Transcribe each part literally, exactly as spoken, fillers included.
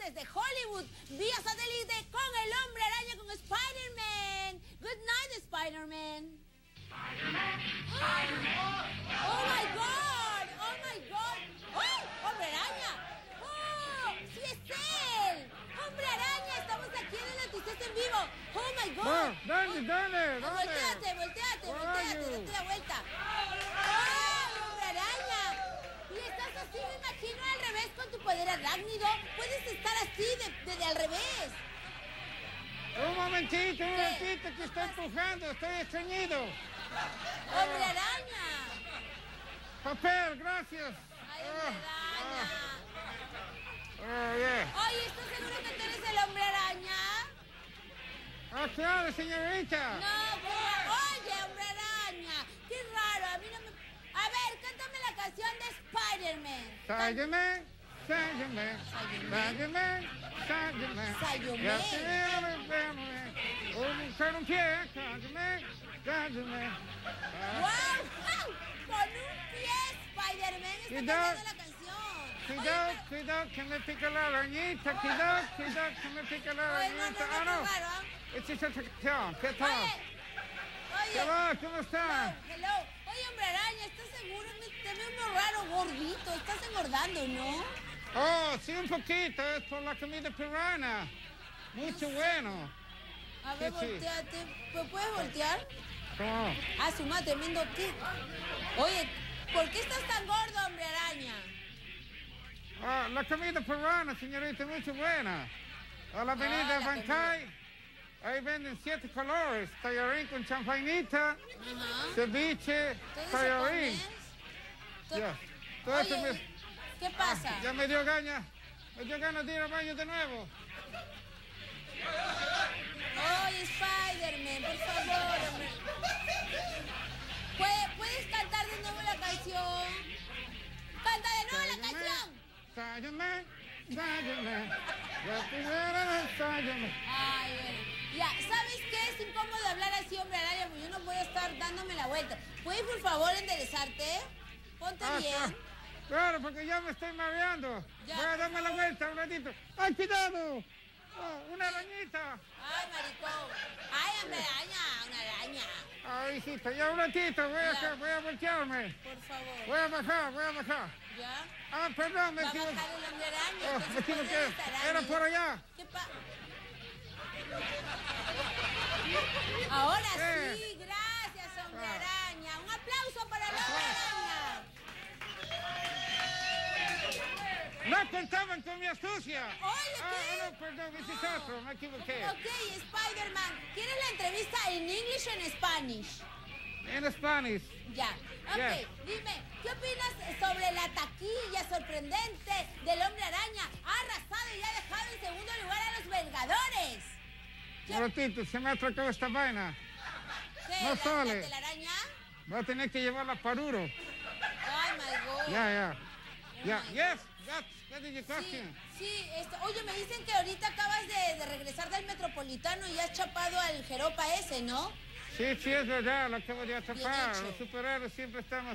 desde Hollywood, vía satélite, con el Hombre Araña, con Spider-Man. Good night, Spider-Man. Spider-Man, Spider-Man. Oh my God, oh my God. ¡Oh, Hombre Araña! ¡Oh, sí es él! ¡Hombre Araña! Estamos aquí en el Noticias en vivo. ¡Oh my God! Oh, dale, dale, dale. Volteate, volteate, volteate, date la vuelta. ¡Oh, Hombre Araña! Y estás así, me imagino, al revés con tu poder arácnido. Puedes estar así, de, de, de al revés. Un momentito, un ¿Qué? momentito, que estoy empujando, estoy estreñido. ¡Hombre Araña! Papel, gracias. ¡Ay, Hombre Araña! Oh, yeah. Oye, ¿estás seguro que tú eres el Hombre Araña? Ah, claro, señorita. No, pero, oye, Hombre Araña, qué raro, a mí no me... A ver, cántame la canción de Spider-Man. Spider-Man, Spider-Man, Spider-Man, Spider-Man. Spider-Man. Ya te veo, Spider-Man. Un con un pie, Spider-Man, Spider-Man. ¡Wow! ¡Wow! Con un pie, Spider-Man está Cuidado. cantando la canción. Cuidado, Oye, cuidado, que me pica la arañita. Cuidado, cuidado, que me pica la Oye, no, no, arañita. no, Ah, no, no. raro, ¿ah? Esta es otra canción. ¿Qué tal? Oye, ¿Qué oye. va? ¿Cómo está? Hello, hello. Oye, Hombre Araña, ¿estás seguro? Me, te veo muy raro, gordito. Estás engordando, ¿no? Oh, sí, un poquito. Es por la comida peruana. Mucho bueno. A ver, Sí, sí. volteate. ¿Me puedes voltear? ¿Cómo? Ah, su madre, tremendo kick. Oye, ¿por qué estás tan gordo, Hombre Araña? Ah, la comida peruana, señorita, mucho buena. A la avenida Ah, la Bancay, ahí venden siete colores. Tallarín con champañita, Ajá. ceviche, ¿Todo eso tallarín. comes? To- Ya. Todo eso Oye, me- ¿qué pasa? Ah, ya me dio ganas. Me dio ganas de ir al baño de nuevo. Oye, Spider-Man, por favor, hombre. ¿Puedes, ¿Puedes cantar de nuevo la canción? ¡Canta de nuevo la canción! Spider-Man, Spider-Man, la primera de Spider-Man. Ay, bueno. Ya, ¿sabes qué? Es incómodo hablar así, Hombre Araña, porque yo no voy a estar dándome la vuelta. ¿Puedes, por favor, enderezarte? Ponte Ah, bien. claro. Claro, porque ya me estoy mareando. Ya, Voy a por darme la favor. vuelta un ratito. ¡Ay, cuidado! Oh, una arañita. Ay, maricón. Ay, Hombre Araña, una araña. Ay, hijita, ya un ratito. Voy a, Ya. voy a voltearme. Por favor. Voy a bajar, voy a bajar. ¿Ya? Ah, perdón, me Va a equivoqué. bajar el Hombre Araña. Oh, entonces me equivoqué. puede estar Era ahí. por allá. ¿Qué pa... Ahora Eh. sí, gracias, Hombre Ah. Araña. Un aplauso para el Hombre Araña. No contaban con mi astucia. Oye, Ah, ¿qué? no, perdón, ese es No. otro, me equivoqué. Ok, Spider-Man. ¿Quieres la entrevista en English o en Spanish? En Spanish. Ya. Ok, Yes. dime, ¿qué opinas sobre la taquilla sorprendente del Hombre Araña? Ha arrasado y ha dejado en segundo lugar a los Vengadores. ¿Qué? Un ratito, se me ha atracado esta vaina. ¿Qué? no ¿La, sale. la telaraña? Voy a tener que llevarla a Paruro. Ay, my God. Ya, ya. Ya, my yes, that's, that is your Sí, question. sí, este, oye, me dicen que ahorita acabas de, de regresar del Metropolitano y has chapado al Jeropa ese, ¿no? Sí, sí, es verdad, lo acabo de atrapar. hecho. Los superhéroes siempre estamos,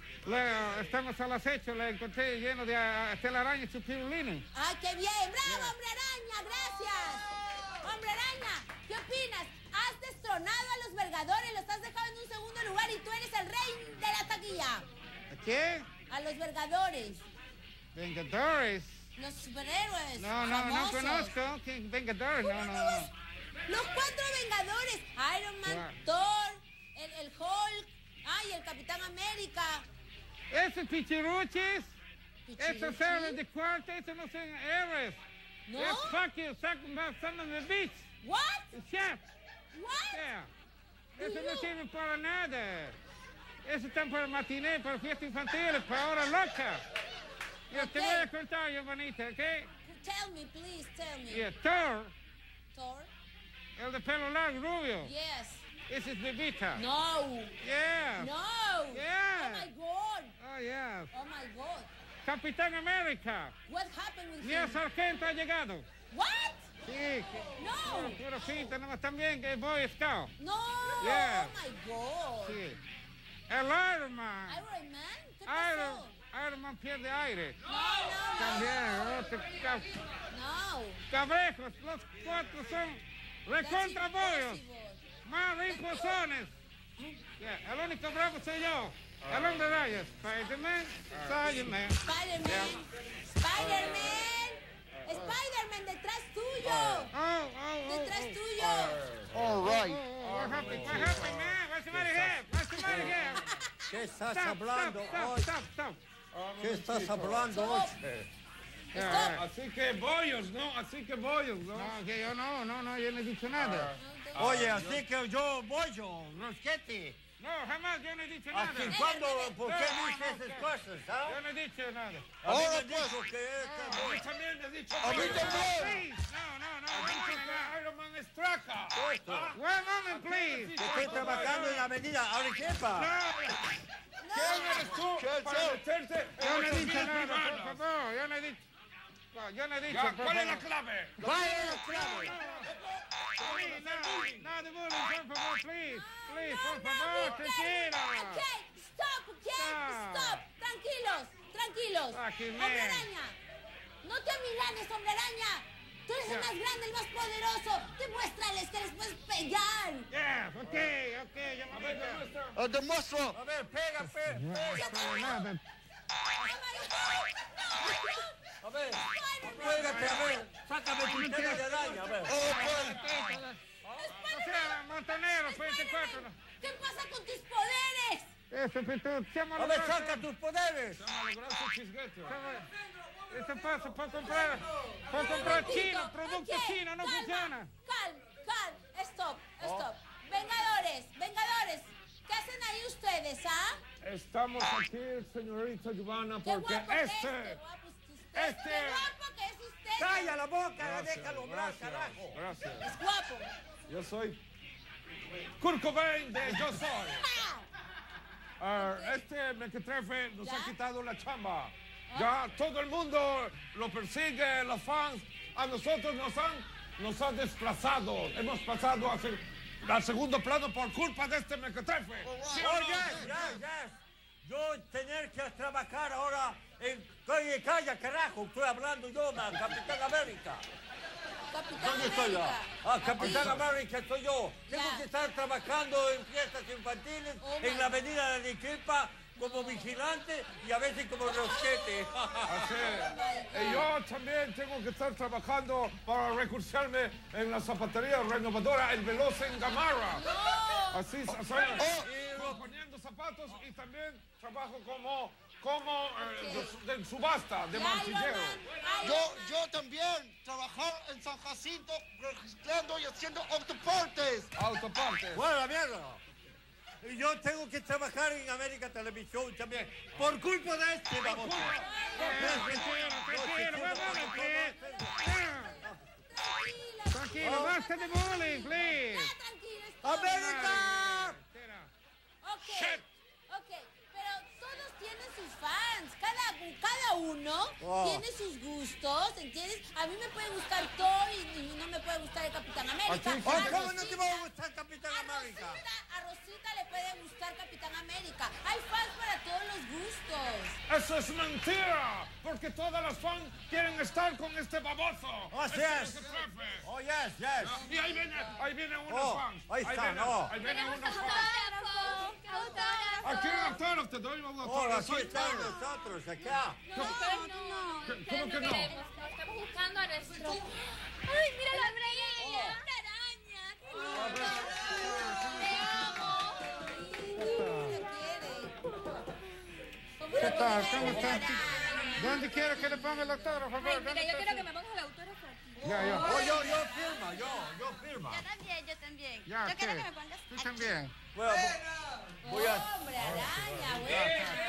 le- estamos al acecho. La encontré lleno de ah, telaraña y su pirulino. ¡Ay, qué bien! ¡Bravo, Hombre Araña! ¡Gracias! Hombre Araña, ¿qué opinas? Has destronado a los Vergadores, los has dejado en un segundo lugar y tú eres el rey de la taquilla. ¿A qué? A los Vergadores, Vengadores. los superhéroes No, no, no famosos. conozco. ¿Qué Vengadores? No, ¿Cómo no, no vas? no. Los cuatro Vengadores, Iron Man, Claro. Thor, el, el Hulk, ay, el Capitán América. Esos pichiruchis, esos Pichiruchi. héroes de cuarto, esos no son héroes. ¿No? Es fuck you, suck my son of the bitch. What? Chef. What? Yeah. Eso No. no sirve para nada. Eso están para matiné, para fiestas infantiles, para hora loca. Yo te Ok. voy a contar, Giovanita, ¿ok? Tell me, please, tell me. Yeah, Thor, Thor? el de pelo largo, rubio. Yes. Ese es Bebita. No. Yeah. No. Yeah. Oh my God. Oh, yeah. Oh my God. Capitán América. What happened with Ni el him? sargento ha llegado. What? Sí, que... No. Pura pinta, nomás también que es Boy Scout. No. Yeah. Oh my God. Sí. El Iron Man. Iron Man? ¿Qué Iron, pasó? Iron Man pierde aire. No, no, También, oh, te ca- no. cabrejos, los cuatro son recontra bollos. Más rincosones. Yeah, el único bravo soy yo. El hombre rayas. Spider-Man, Spider-Man. Spider-Man. Spider-Man. Spider-Man, detrás tuyo. Oh, oh, oh. Detrás oh. tuyo. All Oh, right. oh, what happened? What happened, man? What's the matter here? What's the matter here? ¿Qué estás Stop, hablando stop, hoy? stop, stop, stop. ¿Qué estás hablando hoy? Yeah, yeah. Así que bollos, ¿no? Así que bollos, ¿no? No, que yo no, no, no, yo no he dicho nada. Oye, así que yo voy yo, Rosquete. No, jamás yo no he dicho nada. ¿Hasta cuándo? ¿Por qué dices esas cosas, Yo ah? no he dicho nada. A mí Ahora me pues. dijo que esta A mí voy. también me has dicho A mí bollos. también. Please, no, no, no, Has dicho no, que Iron Man es traca. Esto. One moment, please. Que estoy trabajando en la avenida Arequipa. ¿Quién eres tú ¿Qué para es? meterte en Yo no he nuestras dicho vidas nada, por privadas? favor, yo no he dicho. No, yo no he dicho, Ya, por ¿cuál es la favor. clave? Vaya la clave. Please, no, no, de bullying, por favor, please. Please, por favor, tranquila. Ok, stop, ok, Stop. stop. Tranquilos, tranquilos. Fucking Hombre man. araña. No te amilanes, hombre araña. Tú eres el más grande, el más poderoso. Demuéstrales que les puedes pegar. Yeah, ok, ok, ya A me ver, voy. demuestra. Uh, demuestro. A ver, pega, pega. No, para nada. A ver, pégate, a ver. Sácame tu tela de araña, a ver. Oh, pues. O sea, Montonero, veinticuatro. ¿Qué pasa con tus poderes? Eso, pues tú, seamos A ver, los saca tus poderes. Se me logró su chisguete. Eso pasa por comprar, por comprar chino, producto Ok, chino, no calma, funciona. Calm, calm, stop, stop. Vengadores, vengadores, ¿qué hacen ahí ustedes, ah? Estamos aquí, señorita Giovanna, Qué porque guapo que es, qué este... guapo es usted, este- qué guapo que es usted. Calla la boca, Gracias, déjalo hablar, gracias, carajo. gracias. Es guapo. Yo soy Kurt Cobain de Yo Soy. Ah, Ah, este mequetrefe nos ¿Ya? ha quitado la chamba. Ya todo el mundo lo persigue, los fans. A nosotros nos han, nos han desplazado. Hemos pasado a ser, al segundo plano por culpa de este mequetrefe. ¿Sí o no? Oye, ya, ya. Yo tener que trabajar ahora en... Oye, calla, carajo, estoy hablando yo, man, Capitán América. Capitán ¿Dónde estoy yo? América. Ah, Capitán Aquí. América soy yo. Tengo Ya. que estar trabajando en fiestas infantiles, Oh, en my la avenida de Arequipa, como vigilante y a veces como rosquete. Así. Y yo también tengo que estar trabajando para recursarme en la zapatería renovadora El Veloz en Gamarra. No. Así, así, componiendo zapatos y también trabajo como, como eh, de, de subasta, de Iron Man, mancillero. Iron Yo, Man. yo también trabajar en San Jacinto registrando y haciendo autoportes. Autopartes. Bueno, la mierda. Y yo tengo que trabajar en América Televisión también, por culpa de este baboso. Tranquilo, tranquilo, one moment, please. Tranquilo. Tranquilo, basta de bullying, please. Ya, tranquilo, stop. ¡América! Ok, ok, pero todos tienen sus fans, cada, cada uno Oh. tiene sus gustos, ¿entiendes? A mí me puede gustar Thor y, y no me puede gustar el Capitán América. Aquí sí. Oh, A ¿cómo no te va a Rosita- gustar Capitán a América? Rosita, a Rosita le puede gustar Capitán América. Hay fans para todos los gustos. Eso es mentira, porque todas las fans quieren estar con este baboso. Así Este es. mequetrefe. Oh, yes, yes. Y ahí viene, ahí viene una Oh, fan. ahí está, viene, no. Ahí viene una fan. Autógrafo. Aquí un autógrafo, te doy un Oh, autógrafo. aquí Soy están fan. nosotros, acá. No, no, ¿Cómo ustedes que no no? queremos, no, estamos buscando a nuestro... ¡Ay, mira la araña! ¡Una araña! ¡Qué lindo! ¡Te amo! ¿Qué tal? ¿Cómo está? ¿Dónde quiere que le ponga el autógrafo? Por Ay, favor? mira, ¿Dónde yo está quiero su- que me pongas el autógrafo aquí. Ya, ya. Oh, yo, yo firma, yo, yo firma. Yo también, yo también. Ya, yo quiero ¿qué? que me pongas Tú aquí. también. Bueno, voy a... Hombre araña, güey.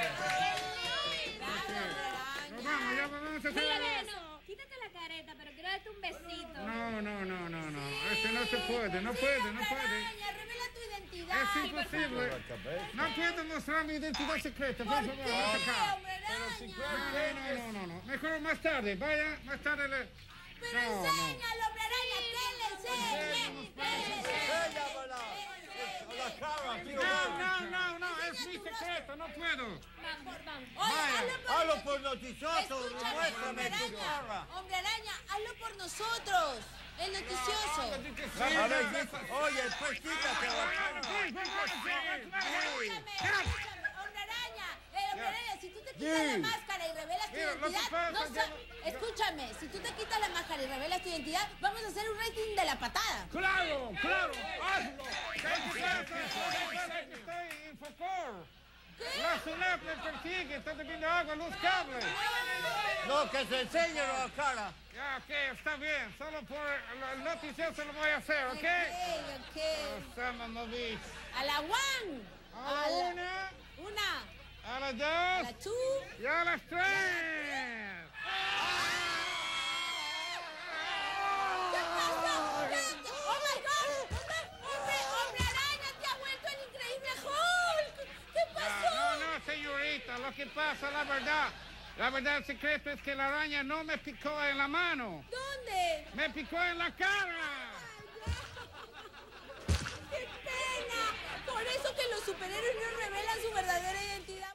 Nos vamos, ya vamos a Mira, hacer... no, quítate la careta, pero quiero darte un besito. No, no, no, no, no. Eso no se puede, no puede, no puede. Araña, revela tu identidad. Es imposible. No puedo mostrar mi identidad secreta, por ¿Por favor, qué, ven acá. hombre araña? No, no, no, no, no. Mejor más tarde, vaya, más tarde le... Pero No, no. enséñalo, hombre araña, que le enseñe. Que le enseñe. Ella, ¿verdad? A la cara, tío. No, no, no, no, es mi secreto, no puedo. Vamos, vamos. Oye, Vaya, hazlo por, hazlo por noticioso, Escúchame, muéstrame hombre tu araña. gorra. Hombre araña, hazlo por nosotros. El noticioso. A ver, dice, oye, pues quítate la cara. Escúchame, escúchame, hombre araña. Eh, hombre araña, si tú te quitas Sí. la máscara y revelas tu Mira, lo que identidad, pasa no es sa- que- escúchame, si tú te quitas la máscara y revelas tu identidad, vamos a hacer un rating de la patada. Claro, claro, hazlo. Estoy infocor. La SUNAT me persigue, está debiendo agua, luz, cable. No, que se enseñe la cara. Ya, ok, está bien. Solo por el, el noticioso lo voy a hacer, ¿ok? Ok, ok. Estamos movidos. A la one. A la- una, Una. a las A dos la two. y a las tres. ¿Qué pasó? ¿Qué- qué- ¡Oh, my God! ¡Hombre, hombre, hombre araña, te ha vuelto el increíble Hulk! ¿Qué Ah, pasó? no, no, señorita, lo que pasa, la verdad, la verdad, el secreto es que la araña no me picó en la mano, ¿Dónde? me picó en la cara. ¡Qué pena! Por eso que los superhéroes no revelan su verdadera identidad.